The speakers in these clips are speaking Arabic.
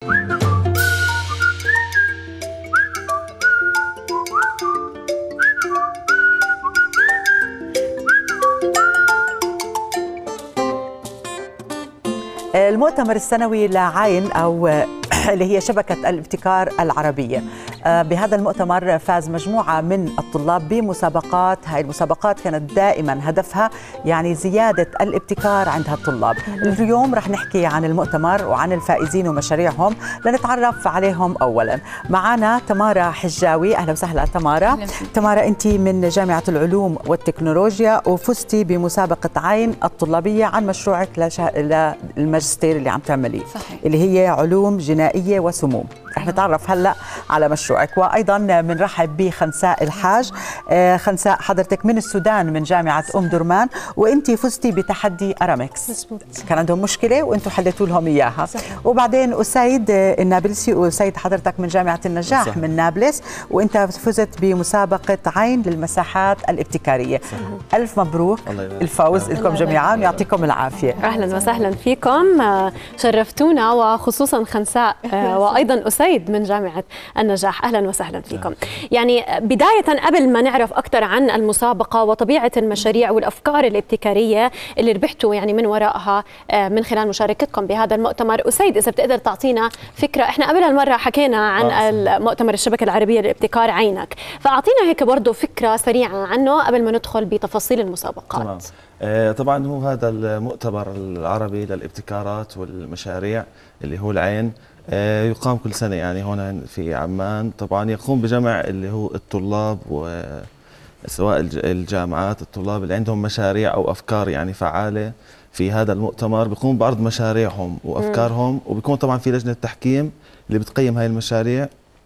المؤتمر السنوي لعاين أو اللي هي شبكة الابتكار العربية. بهذا المؤتمر فاز مجموعة من الطلاب بمسابقات. هاي المسابقات كانت دائما هدفها يعني زيادة الابتكار عند هالطلاب. اليوم رح نحكي عن المؤتمر وعن الفائزين ومشاريعهم لنتعرف عليهم. أولا معنا تمارا حجاوي. أهلا وسهلا تمارا. تمارا أنت من جامعة العلوم والتكنولوجيا وفزتي بمسابقة عين الطلابية عن مشروعك للماجستير اللي عم تعمليه. صحيح. اللي هي علوم جنائية وسموم. رح نتعرف هلا على مشروعك. وايضا بنرحب بخنساء الحاج. خنساء حضرتك من السودان من جامعه درمان وانت فزتي بتحدي ارامكس. كان عندهم مشكله وانتم حليتوا لهم اياها. وبعدين اسيد النابلسي. اسيد حضرتك من جامعه النجاح من نابلس وانت فزت بمسابقه عين للمساحات الابتكاريه. الف مبروك الفوز لكم جميعا ويعطيكم العافيه. اهلا وسهلا فيكم، شرفتونا وخصوصا خنساء وايضا اسيد من جامعه النجاح. اهلا وسهلا فيكم. يعني بدايه قبل ما نعرف اكثر عن المسابقه وطبيعه المشاريع والافكار الابتكاريه اللي ربحتوا يعني من وراءها من خلال مشاركتكم بهذا المؤتمر، اسيد اذا بتقدر تعطينا فكره. احنا قبل هالمره حكينا عن المؤتمر الشبكه العربيه للابتكار عينك، فاعطينا هيك برضه فكره سريعه عنه قبل ما ندخل بتفاصيل المسابقات. تمام. طبعا هو هذا المؤتمر العربي للابتكارات والمشاريع اللي هو العين يقام كل سنة يعني هنا في عمان. طبعا يقوم بجمع اللي هو الطلاب وسواء الجامعات، الطلاب اللي عندهم مشاريع أو أفكار يعني فعالة في هذا المؤتمر، بيقوم بعرض مشاريعهم وأفكارهم، وبيكون طبعا في لجنة تحكيم اللي بتقيم هاي المشاريع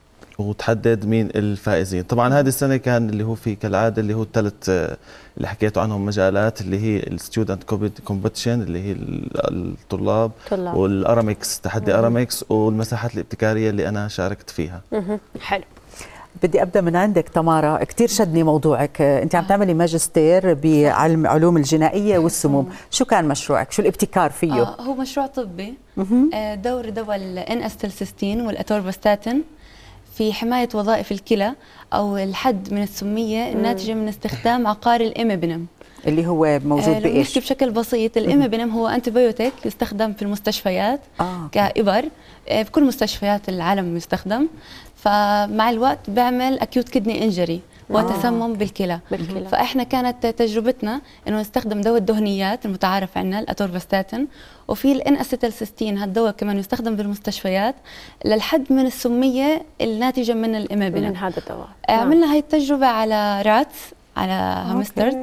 وتحدد مين الفائزين. طبعا هذه السنه كان اللي هو في كالعاده اللي هو الثلاث اللي حكيتوا عنهم مجالات، اللي هي الستودنت كومبيتيشن اللي هي الطلاب، والارامكس تحدي ارامكس، والمساحات الابتكاريه اللي انا شاركت فيها. حلو. بدي ابدا من عندك تمارا. كثير شدني موضوعك، انت عم تعملي ماجستير بعلم علوم الجنائيه والسموم. شو كان مشروعك؟ شو الابتكار فيه؟ هو مشروع طبي دور دواء الانستلسيستين والاتورفاستاتين في حماية وظائف الكلى أو الحد من السمية الناتجة من استخدام عقار الإيمابينم اللي هو موجود بإيش؟ نحكي بشكل بسيط. الإيمابينم هو أنتيبيوتيك يستخدم في المستشفيات كإبر، في كل مستشفيات العالم يستخدم. فمع الوقت بيعمل أكيوت كدني إنجري وتسمم بالكلى. فإحنا كانت تجربتنا إنه نستخدم دواء الدهنيات المتعارف عندنا الاتورفاستاتين، وفي الانستلسيستين هالدواء كمان يستخدم بالمستشفيات للحد من السمية الناتجة من الإيمابينم من هذا الدواء. عملنا هاي التجربة على راتس، على هامسترز،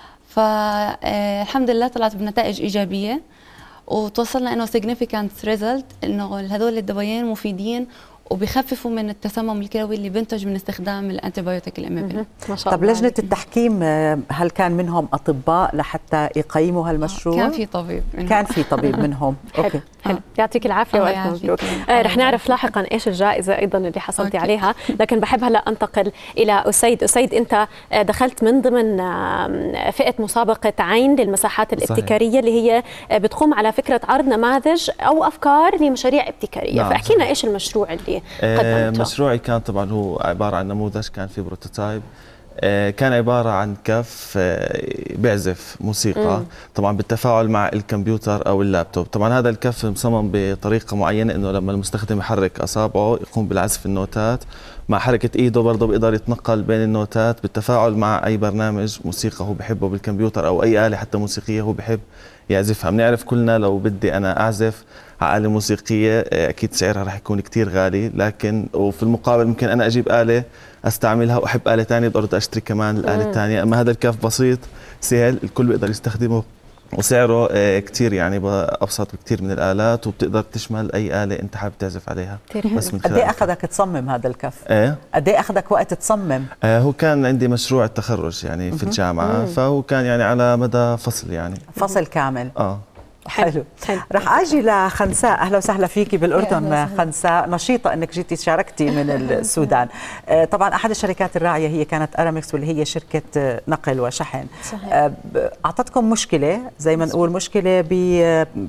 فالحمد لله طلعت بنتائج إيجابية، وتوصلنا إنه significant result إنه هذول الدوايين مفيدين وبيخففوا من التسمم الكلوي اللي بينتج من استخدام الانتيبيوتيك الإيمابينم. طب لجنة التحكيم هل كان منهم أطباء لحتى يقيموا هالمشروع؟ كان في طبيب منهم. كان في طبيب منهم. أوكي. حلو. يعطيك العافية وألف مبروك. رح نعرف لاحقا إيش الجائزة أيضا اللي حصلتي عليها، لكن بحب هلا أنتقل إلى أسيد. أسيد أنت دخلت من ضمن فئة مسابقة عين للمساحات الابتكارية. صحيح. اللي هي بتقوم على فكرة عرض نماذج أو أفكار لمشاريع ابتكارية. فاحكي لنا إيش المشروع اللي قدمته. مشروعي كان طبعا هو عبارة عن نموذج، كان في بروتوتايب، كان عبارة عن كف بيعزف موسيقى طبعا بالتفاعل مع الكمبيوتر أو اللابتوب. طبعا هذا الكف مصمم بطريقة معينة إنه لما المستخدم يحرك أصابعه يقوم بالعزف النوتات، مع حركة إيده برضه بيقدر يتنقل بين النوتات بالتفاعل مع أي برنامج موسيقى هو بحبه بالكمبيوتر أو أي آلة حتى موسيقية هو بحب يعزفها. بنعرف كلنا لو بدي أنا أعزف على آلة موسيقية أكيد سعرها رح يكون كتير غالي، لكن وفي المقابل ممكن أنا أجيب آلة أستعملها وأحب آلة ثانية بقدر أشتري كمان الآلة الثانية. أما هذا الكف بسيط سهل الكل بيقدر يستخدمه، وسعره كتير يعني أبسط بكتير من الآلات، وبتقدر تشمل أي آلة أنت حابب تعزف عليها. بس من قد ايه أخذك تصمم هذا الكف؟ قد ايه أخذك وقت تصمم؟ هو كان عندي مشروع التخرج يعني في الجامعة، فهو كان يعني على مدى فصل يعني فصل كامل. حلو. رح اجي لخنساء. اهلا وسهلا فيكي بالاردن. خنساء نشيطه انك جيتي شاركتي من السودان. طبعا احد الشركات الراعيه هي كانت ارامكس واللي هي شركه نقل وشحن. اعطتكم مشكله زي ما نقول مشكله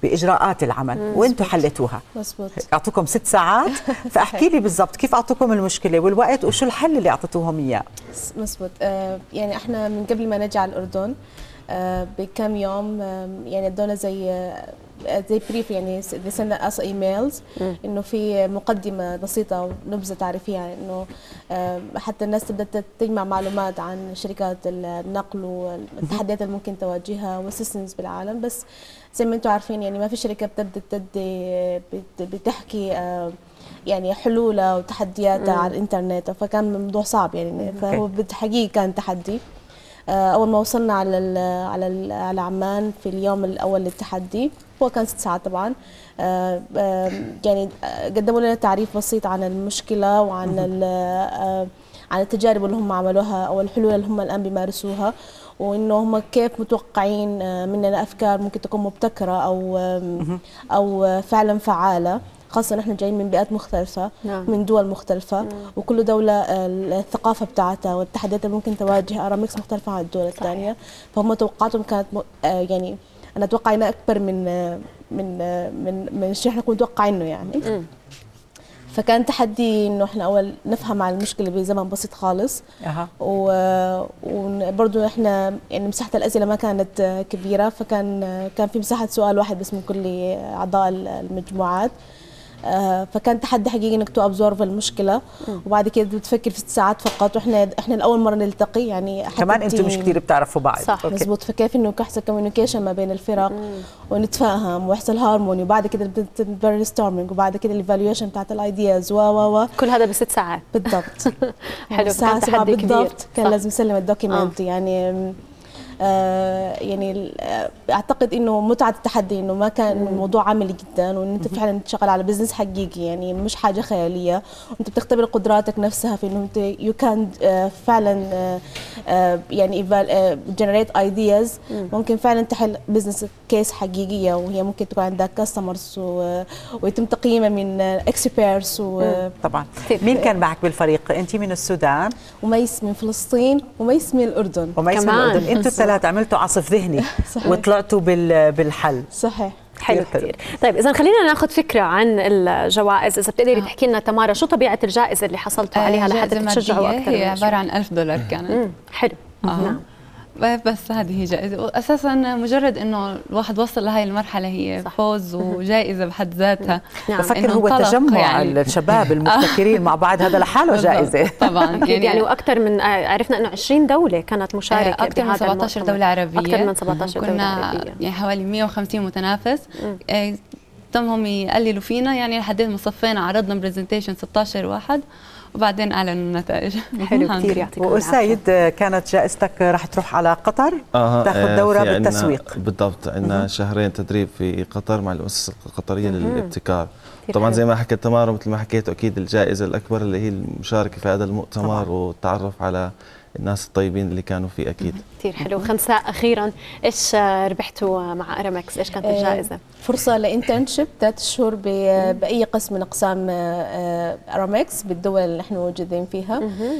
باجراءات العمل وانتم حليتوها. مزبوط. اعطوكم 6 ساعات، فاحكي لي بالضبط كيف اعطوكم المشكله والوقت وشو الحل اللي اعطيتوهم اياه؟ مزبوط. يعني احنا من قبل ما نجي على الاردن بكم يوم يعني ادونا زي بريف، يعني سنة اس ايميلز انه في مقدمه بسيطه ونبذه تعريفيه، انه حتى الناس تبدا تجمع معلومات عن شركات النقل والتحديات اللي ممكن تواجهها والسيستمز بالعالم. بس زي ما انتم عارفين يعني ما في شركه بتحكي يعني حلولها وتحدياتها على الانترنت، فكان الموضوع صعب يعني. فهو بالحقيقه كان تحدي. اول ما وصلنا على عمان في اليوم الاول للتحدي، هو كان 6 ساعات طبعا. يعني قدموا لنا تعريف بسيط عن المشكله وعن عن التجارب اللي هم عملوها او الحلول اللي هم الان بيمارسوها، وانه هم كيف متوقعين مننا افكار ممكن تكون مبتكره او فعلا فعاله، خاصة نحن جايين من بيئات مختلفة. نعم. من دول مختلفة. وكل دولة الثقافة بتاعتها والتحديات اللي ممكن تواجه أرامكس مختلفة عن الدول الثانية. فهم توقعاتهم كانت يعني أنا أتوقع إنها أكبر من الشيء احنا كنا متوقعينه يعني. فكان تحدي إنه احنا أول نفهم على المشكلة بزمن بسيط خالص. وبرضه احنا يعني مساحة الأسئلة ما كانت كبيرة، فكان في مساحة سؤال واحد بس من كل أعضاء المجموعات. فكان تحدي حقيقي انك تو ابزورف المشكله وبعد كده بتفكر في 6 ساعات فقط. واحنا الاول مره نلتقي يعني كمان انتم مش كثير بتعرفوا بعض. صح. مزبوط. فكيف انه يحصل كوميونيكيشن ما بين الفرق ونتفاهم ويحصل هارموني، وبعد كده برين ستورمينج، وبعد كده الايفالويشن بتاعت الايدياز كل هذا ب6 ساعات بالضبط. حلو. الساعه 7 بالضبط كان لازم يسلم الدوكيمنت. يعني يعني اعتقد انه متعه التحدي انه ما كان الموضوع عملي جدا، وان انت فعلا تشتغل على بزنس حقيقي يعني مش حاجه خياليه، وانت بتختبر قدراتك نفسها في انه انت يو كان فعلا يعني جنريت ايدياز ممكن فعلا تحل بزنس كيس حقيقيه، وهي ممكن تكون عندك كاستمرز ويتم تقييمها من اكسبيرتس. طبعا. مين كان معك بالفريق؟ انت من السودان، وميس من فلسطين، وميس من الاردن. وميس من الاردن. انتوا الثلاث عملتوا عصف ذهني وطلعتوا بالحل. صحيح. حلو كثير. طيب اذا خلينا ناخذ فكره عن الجوائز، اذا بتقدري تحكي لنا تمارا شو طبيعه الجائزه اللي حصلتوا عليها لحتى تشجعوا اكثر؟ هي عباره عن $1000 كانت. حلو. نعم. بس هذه هي جائزة، وأساساً مجرد إنه الواحد وصل لهي المرحلة هي فوز وجائزة بحد ذاتها. بفكر هو تجمع يعني الشباب المبتكرين مع بعض، هذا لحاله جائزة طبعا. يعني وأكثر من عرفنا إنه 20 دولة كانت مشاركة، أكثر من 17 دولة عربية، أكثر من 17 دولة عربية، يعني حوالي 150 متنافس. تمهم يقللوا فينا، يعني لحد ما صفينا عرضنا برزنتيشن 16 واحد وبعدين اعلنوا النتائج. حلو كثير، يعطيكم العافيه. وسيد كانت جائزتك رح تروح على قطر تاخذ دوره بالتسويق. بالضبط، عندنا شهرين تدريب في قطر مع المؤسسه القطريه للابتكار. طبعا زي ما حكيت تمارا، مثل ما حكيت اكيد الجائزه الاكبر اللي هي المشاركه في هذا المؤتمر والتعرف على الناس الطيبين اللي كانوا فيه اكيد. كثير حلو. خنساء اخيرا ايش ربحتوا مع ارامكس؟ ايش كانت الجائزه؟ فرصه لانترنشيب 3 شهور باي قسم من اقسام ارامكس بالدول اللي احنا موجودين فيها.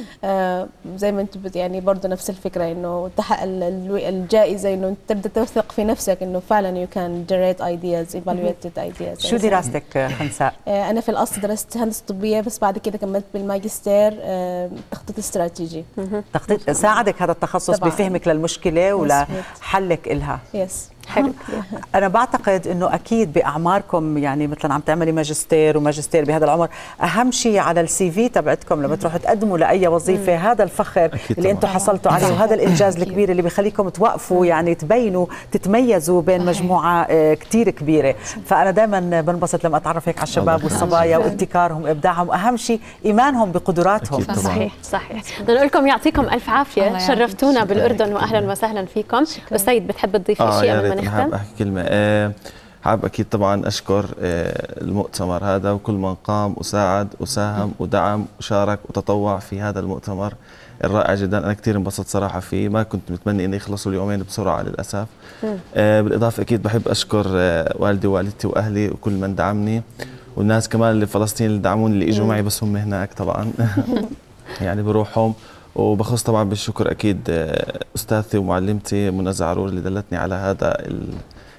زي ما انتم يعني برضه نفس الفكره، انه الجائزه انه تبدا توثق في نفسك انه فعلا يو كان جنريت ايدياز، ايفالويتد ايدياز. شو دراستك خنساء؟ انا في الاصل درست هندسه طبيه، بس بعد كده كملت بالماجستير تخطيط استراتيجي. تخطيط ساعدك هذا التخصص بفهمك للمشكله ولحلك إلها. يس. حلو. أنا بعتقد إنه أكيد بأعماركم، يعني مثلا عم تعملي ماجستير وماجستير بهذا العمر، أهم شيء على السي في تبعتكم لما تروحوا تقدموا لأي وظيفة هذا الفخر اللي أنتم حصلتوا عليه، وهذا الإنجاز الكبير اللي بيخليكم توقفوا يعني تبينوا تتميزوا بين مجموعة كتير كبيرة. فأنا دائما بنبسط لما أتعرف هيك على الشباب والصبايا وابتكارهم وإبداعهم، وأهم شيء إيمانهم بقدراتهم. صحيح صحيح. بدنا نقول لكم يعطيكم ألف عافية، شرفتونا بالأردن وأهلا وسهلا فيكم. أستاذ بتحب تضيف شيء قبل ما نختم؟ حابب احكي كلمه. حابب اكيد طبعا اشكر المؤتمر هذا وكل من قام وساعد وساهم ودعم وشارك وتطوع في هذا المؤتمر الرائع جدا. انا كثير انبسطت صراحه فيه، ما كنت متمني انه يخلصوا اليومين بسرعه للاسف. بالاضافه اكيد بحب اشكر والدي ووالدتي واهلي وكل من دعمني، والناس كمان اللي فلسطين اللي دعموني اللي اجوا معي بس هم هناك طبعا يعني بروحهم. وبخص طبعا بالشكر اكيد استاذتي ومعلمتي منى زعرور اللي دلتني على هذا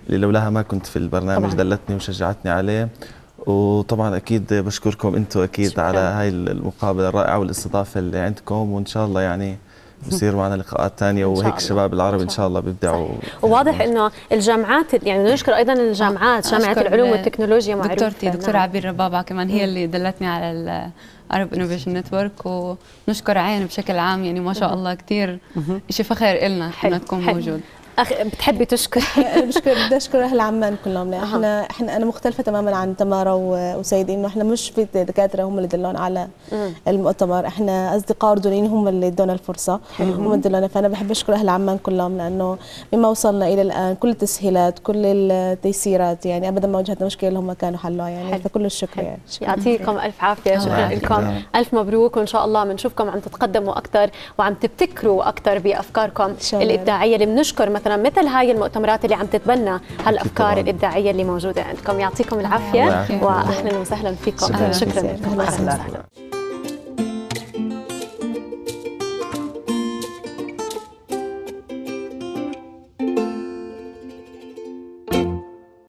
اللي لولاها ما كنت في البرنامج. طبعا دلتني وشجعتني عليه. وطبعا اكيد بشكركم انتم اكيد شكرا. على هاي المقابله الرائعه والاستضافه اللي عندكم، وان شاء الله يعني بصير معنا لقاءات ثانيه، وهيك الشباب العرب ان شاء الله بيبدعوا. وواضح انه الجامعات يعني نشكر ايضا الجامعات، جامعه العلوم والتكنولوجيا معروفه. دكتورتي دكتوره عبير ربابعه كمان هي اللي دلتني على العرب انوفيشن نتورك، ونشكر عين بشكل عام يعني ما شاء الله كثير شيء فخر إلنا انها تكون موجود. بتحبي تشكر؟ بدي اشكر اهل عمان كلهم، لان انا مختلفه تماما عن تمارا وسيدي، انه احنا مش في دكاتره هم اللي دلونا على المؤتمر، احنا اصدقاء اردنيين هم اللي ادونا الفرصه، هم دلونا. فانا بحب اشكر اهل عمان كلهم، لانه مما وصلنا الى الان كل التسهيلات كل التيسيرات يعني ابدا ما واجهتنا مشكله اللي هم كانوا حلوها يعني. فكل الشكر يعني. يعطيكم الف عافيه، شكرا لكم، الف مبروك، وان شاء الله بنشوفكم عم تتقدموا اكثر وعم تبتكروا اكثر بافكاركم الابداعيه اللي بنشكر مثلا مثل هاي المؤتمرات اللي عم تتبنى هالافكار الابداعيه اللي موجوده عندكم. يعطيكم العافيه واهلا وسهلا فيكم. شكرا لكم.